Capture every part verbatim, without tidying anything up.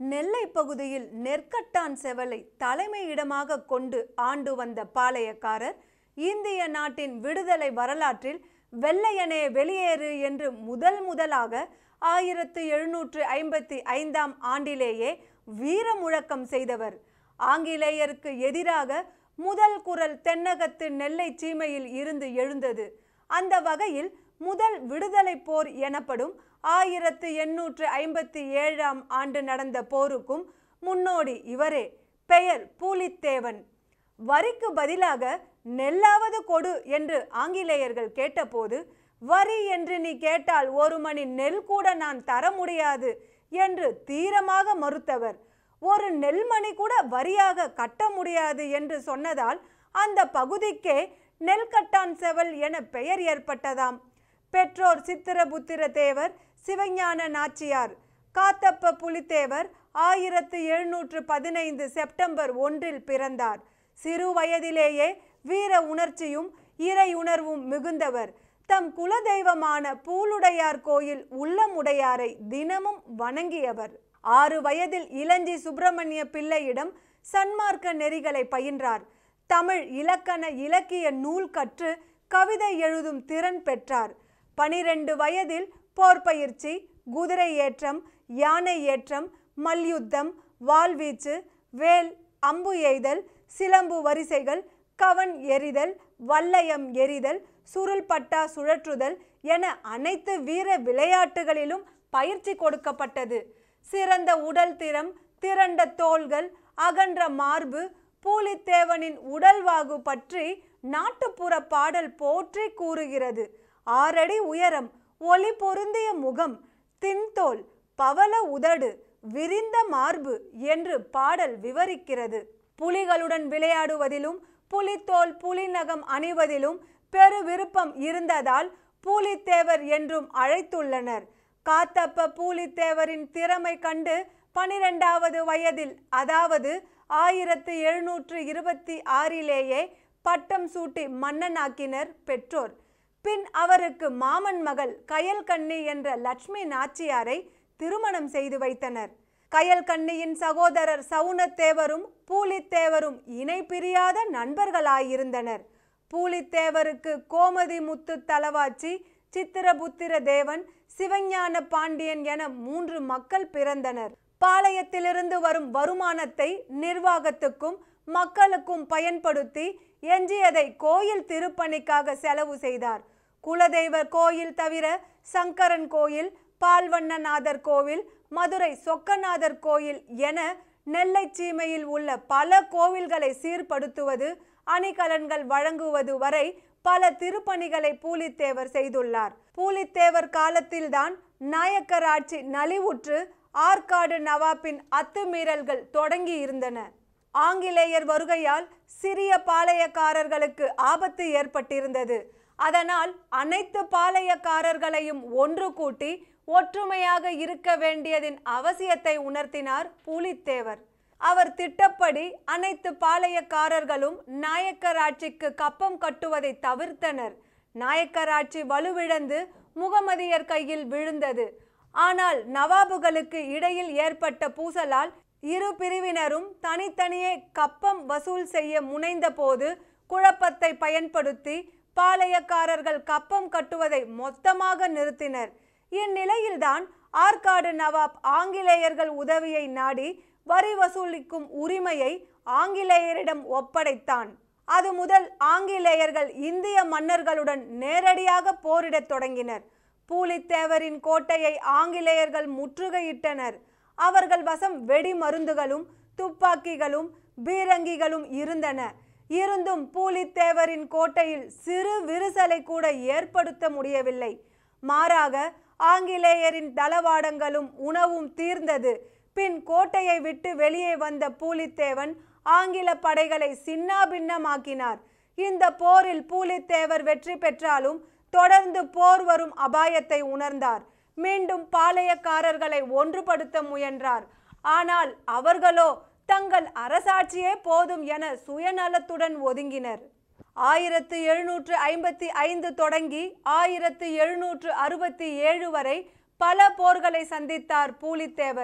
நெல்லை பகுதியில் நெற்கட்டான் செவலை தலைமையிடமாக கொண்டு ஆண்டு வந்த பாளையக்காரர் இந்திய நாட்டின் விடுதலை வரலாற்றில் வெள்ளையனே வெளியேறு என்று முதல் முதலாக ஆயிரத்து எழுநூற்று ஐம்பத்தி ஐந்தாம் ஆண்டிலேயே வீர முழக்கம் செய்தவர். ஆங்கிலேயருக்கு எதிராக முதல் குரல் தென்னகத்து நெல்லை சீமையில் இருந்து எழுந்தது. அந்த வகையில் முதல் விடுதலை போர் எனப்படும் ஆயிரத்து எண்ணூற்று ஐம்பத்தி ஏழாம் ஆண்டு நடந்த போருக்கும் முன்னோடி இவரே. பெயர் பூலித்தேவன். வரிக்கு பதிலாக நெல்லாவது கொடு என்று ஆங்கிலேயர்கள் கேட்டபோது, வரி என்று நீ கேட்டால் ஒரு மணி நெல் கூட நான் தர முடியாது என்று தீரமாக மறுத்தவர். ஒரு நெல்மணி கூட வரியாக கட்ட முடியாது என்று சொன்னதால் அந்த பகுதிக்கே நெல்கட்டான் செவல் என பெயர் ஏற்பட்டதாம். பெற்றோர் சித்திரபுத்திர தேவர், சிவஞான நாச்சியார். காத்தப்ப புலித்தேவர் ஆயிரத்து எழுநூற்று பதினைந்து செப்டம்பர் ஒன்றில் பிறந்தார். சிறு வயதிலேயே வீர உணர்ச்சியும் இறை உணர்வும் மிகுந்தவர். தம் குலதெய்வமான பூலுடையார் கோயில் உள்ளமுடையாரை தினமும் வணங்கியவர். ஆறு வயதில் இளஞ்சி சுப்பிரமணிய பிள்ளையிடம் சன்மார்க்க நெறிகளை பயின்றார். தமிழ் இலக்கண இலக்கிய நூல் கற்று கவிதை எழுதும் திறன் பெற்றார். பனிரெண்டு வயதில் போர் பயிற்சி, குதிரை ஏற்றம், யானை ஏற்றம், மல்யுத்தம், வாள்வீச்சு, வேல், அம்பு எய்தல், சிலம்பு வரிசைகள், கவன் எறிதல், வல்லையம் எறிதல், சுருள் பட்டா சுழற்றுதல் என அனைத்து வீர விளையாட்டுகளிலும் பயிற்சி கொடுக்கப்பட்டது. சிறந்த உடல் திறம், திரண்ட தோள்கள், அகன்ற மார்பு, பூலித்தேவனின் உடல்வாகு பற்றி நாட்டுப்புற பாடல் போற்றி கூறுகிறது. ஆறடி உயரம், ஒளி பொருந்திய முகம், தின்தோல், பவள உதடு, விரிந்த மார்பு என்று பாடல் விவரிக்கிறது. புலிகளுடன் விளையாடுவதிலும் புலித்தோல் புலிநகம் அணிவதிலும் பெரு விருப்பம் இருந்ததால் பூலித்தேவர் என்றும் அழைத்துள்ளனர். காத்தப்ப பூலித்தேவரின் திறமை கண்டு பனிரெண்டாவது வயதில், அதாவது ஆயிரத்து எழுநூற்று இருபத்தி ஆறிலேயே பட்டம் சூட்டி மன்னனாக்கினர் பெற்றோர். பின் அவருக்கு மாமன் மகள் கயல்கண்ணி என்ற லட்சுமி நாச்சியாரை திருமணம் செய்து வைத்தனர். கயல்கண்ணியின் சகோதரர் சவுனத்தேவரும் பூலித்தேவரும் இணை பிரியாத நண்பர்களாயிருந்தனர். பூலித்தேவருக்கு கோமதி முத்து தலவாச்சி, சித்திரபுத்திர தேவன், சிவஞான பாண்டியன் என மூன்று மக்கள் பிறந்தனர். பாளையத்திலிருந்து வரும் வருமானத்தை நிர்வாகத்துக்கும் மக்களுக்கும் பயன்படுத்தி எஞ்சியதை கோயில் திருப்பணிக்காக செலவு செய்தார். குலதெய்வ கோயில் தவிர சங்கரன் கோயில், பால்வண்ணநாதர் கோவில், மதுரை சொக்கநாதர் கோயில் என நெல்லை சீமையில் உள்ள பல கோவில்களை சீர்படுத்துவது, அணிகலன்கள் வழங்குவது வரை பல திருப்பணிகளை பூலித்தேவர் செய்துள்ளார். பூலித்தேவர் காலத்தில்தான் நாயக்கர் ஆட்சி நலிவுற்று ஆற்காடு நவாப்பின் அத்துமீறல்கள் தொடங்கி இருந்தன. ஆங்கிலேயர் வருகையால் சிறிய பாளையக்காரர்களுக்கு ஆபத்து ஏற்பட்டிருந்தது. அதனால் அனைத்து பாளையக்காரர்களையும் ஒன்று கூட்டி ஒற்றுமையாக இருக்க வேண்டியதின் அவசியத்தை உணர்த்தினார் பூலித்தேவர். அவர் திட்டப்படி அனைத்து பாளையக்காரர்களும் நாயக்கர் ஆட்சிக்கு கப்பம் கட்டுவதை தவிர்த்தனர். நாயக்கர் ஆட்சி வலுவிழந்து முகமதியர் கையில் விழுந்தது. ஆனால் நவாபுகளுக்கு இடையில் ஏற்பட்ட பூசலால் இரு பிரிவினரும் தனித்தனியே கப்பம் வசூல் செய்ய முனைந்த போது குழப்பத்தை பயன்படுத்தி பாளையக்காரர்கள் கப்பம் கட்டுவதை மொத்தமாக நிறுத்தினர். இந்நிலையில்தான் ஆற்காடு நவாப் ஆங்கிலேயர்கள் உதவியை நாடி வரி வசூலிக்கும் உரிமையை ஆங்கிலேயரிடம் ஒப்படைத்தான். அது முதல் ஆங்கிலேயர்கள் இந்திய மன்னர்களுடன் நேரடியாக போரிடத் தொடங்கினர். பூலித்தேவரின் கோட்டையை ஆங்கிலேயர்கள் முற்றுகையிட்டனர். அவர்கள் வசம் வெடி மருந்துகளும் துப்பாக்கிகளும் பீரங்கிகளும் இருந்தன. இருந்தும் பூலித்தேவரின் கோட்டையில் சிறு விரிசலை கூட ஏற்படுத்த முடியவில்லை. மாறாக ஆங்கிலேயரின் தளவாடங்களும் உணவும் தீர்ந்தது. பின் கோட்டையை விட்டு வெளியே வந்த பூலித்தேவன் ஆங்கில படைகளை சின்னாபின்னமாக்கினார். இந்த போரில் பூலித்தேவர் வெற்றி பெற்றாலும் தொடர்ந்து போர் வரும் அபாயத்தை உணர்ந்தார். மீண்டும் பாளையக்காரர்களை ஒன்றுபடுத்த முயன்றார். ஆனால் அவர்களோ தங்கள் அரசாட்சியே போதும் என சுயநலத்துடன் ஒதுங்கினர். ஆயிரத்து எழுநூற்று ஐம்பத்தி ஐந்து தொடங்கி ஆயிரத்து எழுநூற்று அறுபத்தி ஏழு வரை பல போர்களை சந்தித்தார் பூலித்தேவர்.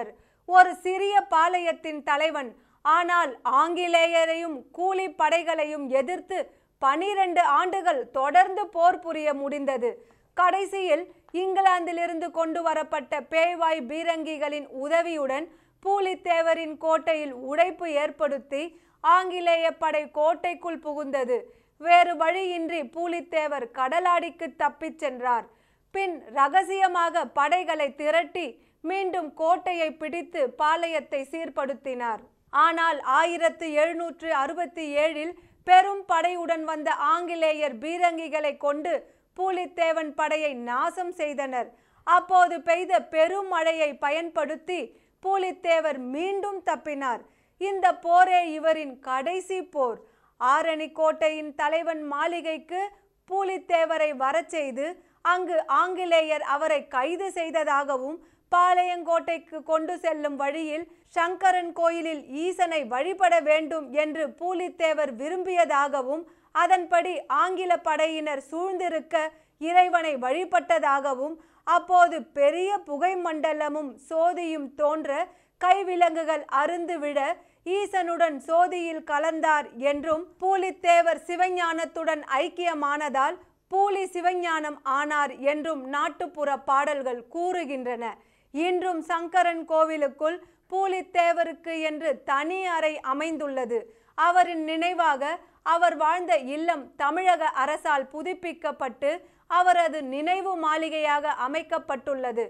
ஒரு சிறிய பாளையத்தின் தலைவன். ஆனால் ஆங்கிலேயரையும் கூலி படைகளையும் எதிர்த்து பனிரெண்டு ஆண்டுகள் தொடர்ந்து போர் புரிய முடிந்தது. கடைசியில் இங்கிலாந்திலிருந்து கொண்டு வரப்பட்ட பேய்வாய் பீரங்கிகளின் உதவியுடன் பூலித்தேவரின் கோட்டையில் உடைப்பு ஏற்படுத்தி ஆங்கிலேய படை கோட்டைக்குள் புகுந்தது. வேறு வழியின்றி பூலித்தேவர் கடலாடிக்கு தப்பிச் சென்றார். பின் ரகசியமாக படைகளை திரட்டி மீண்டும் கோட்டையை பிடித்து பாளையத்தை சீர்படுத்தினார். ஆனால் ஆயிரத்து எழுநூற்று அறுபத்தி ஏழில் பெரும் படையுடன் வந்த ஆங்கிலேயர் பீரங்கிகளை கொண்டு பூலித்தேவன் படையை நாசம் செய்தனர். அப்போது பெய்த பெரும் மழையை பயன்படுத்தி பூலித்தேவர் மீண்டும் தப்பினார். இந்த போரே இவரின் கடைசி போர். ஆரணி கோட்டையின் தலைவன் மாளிகைக்கு பூலித்தேவரை வரச் செய்து அங்கு ஆங்கிலேயர் அவரை கைது செய்ததாகவும், பாளையங்கோட்டைக்கு கொண்டு செல்லும் வழியில் சங்கரன் கோயிலில் ஈசனை வழிபட வேண்டும் என்று பூலித்தேவர் விரும்பியதாகவும், அதன்படி ஆங்கில படையினர் சூழ்ந்திருக்க இறைவனை வழிபட்டதாகவும், அப்போது பெரிய புகை மண்டலமும் சோதியும் தோன்ற கைவிலங்குகள் அருந்து விட ஈசனுடன் சோதியில் கலந்தார் என்றும், பூலித்தேவர் சிவஞானத்துடன் ஐக்கியமானதால் பூலி சிவஞானம் ஆனார் என்றும் நாட்டுப்புற பாடல்கள் கூறுகின்றன. இன்றும் சங்கரன் கோவிலுக்குள் பூலித்தேவருக்கு என்று தனி அறை அமைந்துள்ளது. அவரின் நினைவாக அவர் வாழ்ந்த இல்லம் தமிழக அரசால் புதுப்பிக்கப்பட்டு அவரது நினைவு மாளிகையாக அமைக்கப்பட்டுள்ளது.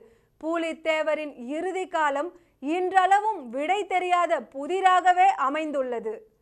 பூலித்தேவரின் இறுதி காலம் இன்றளவும் விடை தெரியாத புதிராகவே அமைந்துள்ளது.